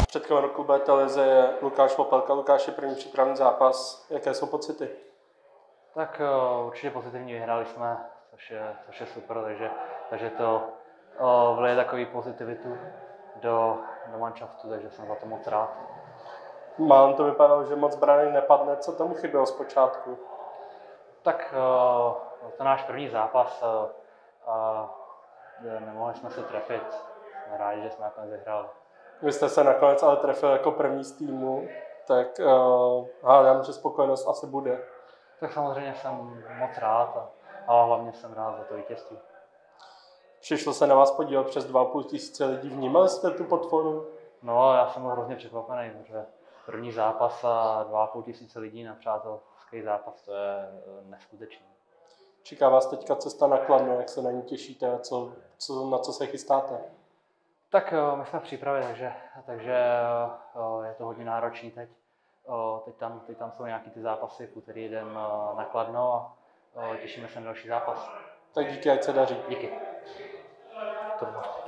Předkem roku bude televize je Lukáš Popelka. Lukáš, je první přípravný zápas. Jaké jsou pocity? Tak určitě pozitivní, vyhráli jsme, což je super, takže to vleje takový pozitivitu do manšaftu, takže jsem za to moc rád. Málem to vypadalo, že moc branek nepadne. Co tomu chybělo zpočátku? Tak to náš první zápas, nemohli jsme se trefit, jsme rádi, že jsme nakonec vyhráli. Vy jste se nakonec ale trefil jako první z týmu, tak hádám, že spokojenost asi bude. Tak samozřejmě jsem moc rád a hlavně jsem rád za to vítězství. Přišlo se na vás podívat přes 2,5 tisíce lidí. Vnímali jste tu podporu? No, já jsem byl hrozně překvapený, protože první zápas a 2,5 tisíce lidí na přátelský zápas, to je neskutečné. Čeká vás teďka cesta na Kladno, jak se na ní těšíte a na co se chystáte? Tak my jsme v přípravě, takže je to hodně náročný teď. Teď tam jsou nějaký ty zápasy, v úterý jdem na Kladno a těšíme se na další zápas. Tak díky, ať se daří. Díky.